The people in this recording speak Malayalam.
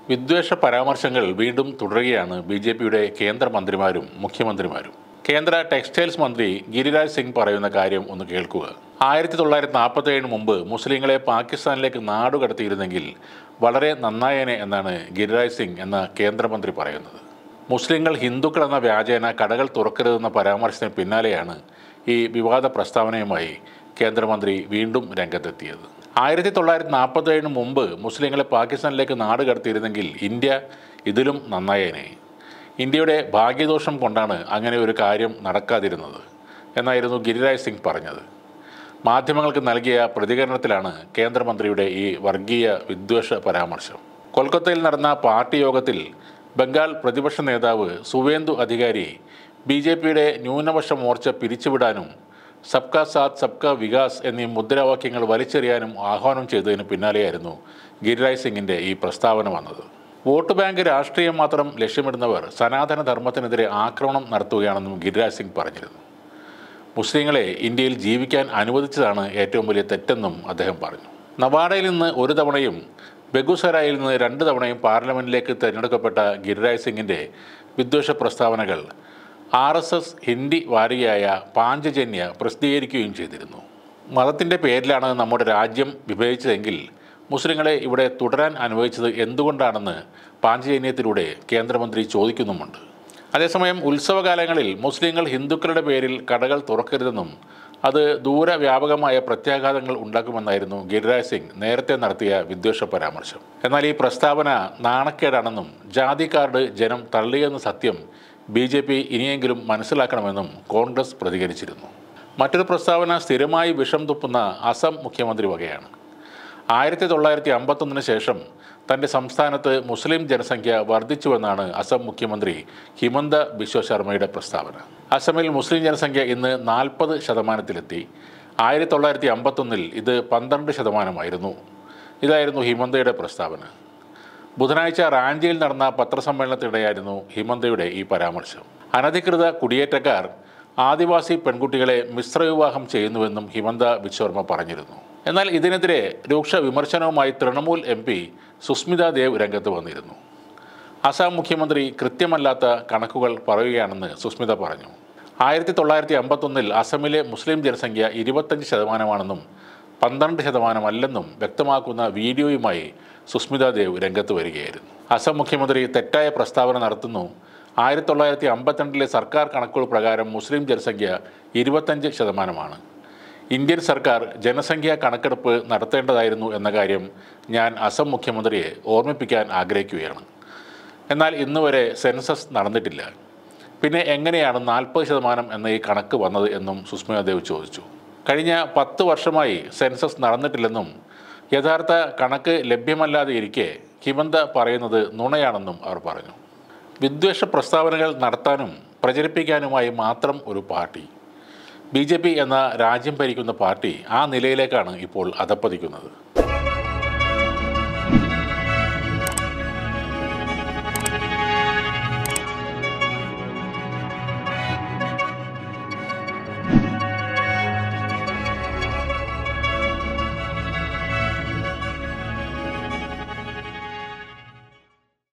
വിദ്വേഷ പരാമർശങ്ങൾ വീണ്ടും തുടരുകയാണ് ബി.ജെ.പിയുടെ കേന്ദ്രമന്ത്രിമാരും മുഖ്യമന്ത്രിമാരും. കേന്ദ്ര ടെക്സ്റ്റൈൽസ് മന്ത്രി ഗിരിരാജ് സിംഗ് പറയുന്ന കാര്യം ഒന്ന് കേൾക്കുക. 1947 മുമ്പ് മുസ്ലിങ്ങളെ പാകിസ്ഥാനിലേക്ക് നാടുകടത്തിയിരുന്നെങ്കിൽ വളരെ നന്നായേനെ എന്നാണ് ഗിരിരാജ് സിംഗ് എന്ന കേന്ദ്രമന്ത്രി പറയുന്നത്. മുസ്ലിങ്ങൾ ഹിന്ദുക്കളെന്ന വ്യാജേന കടകൾ തുറക്കരുതെന്ന പരാമർശത്തിന് പിന്നാലെയാണ് ഈ വിവാദ പ്രസ്താവനയുമായി കേന്ദ്രമന്ത്രി വീണ്ടും രംഗത്തെത്തിയത്. 1947 മുമ്പ് മുസ്ലിങ്ങളെ പാകിസ്ഥാനിലേക്ക് നാടുകടത്തിയിരുന്നെങ്കിൽ ഇന്ത്യ ഇതിലും നന്നായേനെ. ഇന്ത്യയുടെ ഭാഗ്യദോഷം കൊണ്ടാണ് അങ്ങനെ ഒരു കാര്യം നടക്കാതിരുന്നത് എന്നായിരുന്നു ഗിരിരാജ് സിംഗ് പറഞ്ഞത്. മാധ്യമങ്ങൾക്ക് നൽകിയ പ്രതികരണത്തിലാണ് കേന്ദ്രമന്ത്രിയുടെ ഈ വർഗീയ വിദ്വേഷ പരാമർശം. കൊൽക്കത്തയിൽ നടന്ന പാർട്ടി യോഗത്തിൽ ബംഗാൾ പ്രതിപക്ഷ നേതാവ് സുവേന്ദു അധികാരി ബി.ജെ.പിയുടെ ന്യൂനപക്ഷ മോർച്ച പിരിച്ചുവിടാനും സബ്കാ സാത്ത് സബ്കാ വികാസ് എന്നീ മുദ്രാവാക്യങ്ങൾ വലിച്ചെറിയാനും ആഹ്വാനം ചെയ്തതിന് പിന്നാലെയായിരുന്നു ഗിരിരാജ് സിംഗിൻ്റെ ഈ പ്രസ്താവന വന്നത്. വോട്ട് ബാങ്ക് രാഷ്ട്രീയം മാത്രം ലക്ഷ്യമിടുന്നവർ സനാതന ധർമ്മത്തിനെതിരെ ആക്രമണം നടത്തുകയാണെന്നും ഗിരിരാജ് സിംഗ് പറഞ്ഞിരുന്നു. മുസ്ലിങ്ങളെ ഇന്ത്യയിൽ ജീവിക്കാൻ അനുവദിച്ചതാണ് ഏറ്റവും വലിയ തെറ്റെന്നും അദ്ദേഹം പറഞ്ഞു. നവാഡയിൽ നിന്ന് ഒരു തവണയും ബെഗുസരായിൽ നിന്ന് 2 തവണയും പാർലമെൻറ്റിലേക്ക് തിരഞ്ഞെടുക്കപ്പെട്ട ഗിരിരാജ് സിംഗിൻ്റെ വിദ്വേഷ പ്രസ്താവനകൾ RSS ഹിന്ദി വാരികയായ പാഞ്ചജന്യ പ്രസിദ്ധീകരിക്കുകയും ചെയ്തിരുന്നു. മതത്തിൻ്റെ പേരിലാണ് നമ്മുടെ രാജ്യം വിഭജിച്ചതെങ്കിൽ മുസ്ലിങ്ങളെ ഇവിടെ തുടരാൻ അനുവദിച്ചത് എന്തുകൊണ്ടാണെന്ന് പാഞ്ചജന്യത്തിലൂടെ കേന്ദ്രമന്ത്രി ചോദിക്കുന്നുമുണ്ട്. അതേസമയം ഉത്സവകാലങ്ങളിൽ മുസ്ലിങ്ങൾ ഹിന്ദുക്കളുടെ പേരിൽ കടകൾ തുറക്കരുതെന്നും അത് ദൂരവ്യാപകമായ പ്രത്യാഘാതങ്ങൾ ഉണ്ടാക്കുമെന്നായിരുന്നു ഗിരിരാജ് സിംഗ് നേരത്തെ നടത്തിയ വിദ്വേഷ പരാമർശം. എന്നാൽ ഈ പ്രസ്താവന നാണക്കേടാണെന്നും ജാതി കാർഡ് ജനം തള്ളിയെന്ന സത്യം ബി.ജെ.പി ഇനിയെങ്കിലും മനസ്സിലാക്കണമെന്നും കോൺഗ്രസ് പ്രതികരിച്ചിരുന്നു. മറ്റൊരു പ്രസ്താവന സ്ഥിരമായി വിഷം തുപ്പുന്ന അസം മുഖ്യമന്ത്രി വകയാണ്. 1951 ശേഷം തൻ്റെ സംസ്ഥാനത്ത് മുസ്ലിം ജനസംഖ്യ വർദ്ധിച്ചുവെന്നാണ് അസം മുഖ്യമന്ത്രി ഹിമന്ത ബിശ്വ ശർമ്മയുടെ പ്രസ്താവന. അസമിൽ മുസ്ലിം ജനസംഖ്യ ഇന്ന് 40%. 1951 ഇത് 12%. ഇതായിരുന്നു ഹിമന്തയുടെ പ്രസ്താവന. ബുധനാഴ്ച റാഞ്ചിയിൽ നടന്ന പത്രസമ്മേളനത്തിനിടെയായിരുന്നു ഹിമന്തയുടെ ഈ പരാമർശം. അനധികൃത കുടിയേറ്റക്കാർ ആദിവാസി പെൺകുട്ടികളെ മിശ്രവിവാഹം ചെയ്യുന്നുവെന്നും ഹിമന്ത ബിശ്വ പറഞ്ഞിരുന്നു. എന്നാൽ ഇതിനെതിരെ രൂക്ഷ വിമർശനവുമായി തൃണമൂൽ MP സുസ്മിത ദേവ് രംഗത്ത് വന്നിരുന്നു. അസം മുഖ്യമന്ത്രി കൃത്യമല്ലാത്ത കണക്കുകൾ പറയുകയാണെന്ന് സുസ്മിത പറഞ്ഞു. 1951 അസമിലെ മുസ്ലിം ജനസംഖ്യ 25%, 12% വ്യക്തമാക്കുന്ന വീഡിയോയുമായി സുസ്മിത ദേവ് രംഗത്ത് വരികയായിരുന്നു. അസം മുഖ്യമന്ത്രി തെറ്റായ പ്രസ്താവന നടത്തുന്നു. 1952 സർക്കാർ കണക്കുകൾ പ്രകാരം മുസ്ലിം ജനസംഖ്യ 25%. ഇന്ത്യൻ സർക്കാർ ജനസംഖ്യാ കണക്കെടുപ്പ് നടത്തേണ്ടതായിരുന്നു എന്ന കാര്യം ഞാൻ അസം മുഖ്യമന്ത്രിയെ ഓർമ്മിപ്പിക്കാൻ ആഗ്രഹിക്കുകയാണ്. എന്നാൽ ഇന്നുവരെ സെൻസസ് നടന്നിട്ടില്ല. പിന്നെ എങ്ങനെയാണ് 40% എന്ന ഈ കണക്ക് വന്നത് എന്നും സുസ്മിത ദേവ് ചോദിച്ചു. കഴിഞ്ഞ 10 വർഷമായി സെൻസസ് നടന്നിട്ടില്ലെന്നും യഥാർത്ഥ കണക്ക് ലഭ്യമല്ലാതെ ഇരിക്കെ ഹിമന്ത പറയുന്നത് നുണയാണെന്നും അവർ പറഞ്ഞു. വിദ്വേഷ പ്രസ്താവനകൾ നടത്താനും പ്രചരിപ്പിക്കാനുമായി മാത്രം ഒരു പാർട്ടി, ബി.ജെ.പി എന്ന രാജ്യം ഭരിക്കുന്ന പാർട്ടി, ആ നിലയിലേക്കാണ് ഇപ്പോൾ അധപ്പതിക്കുന്നത്.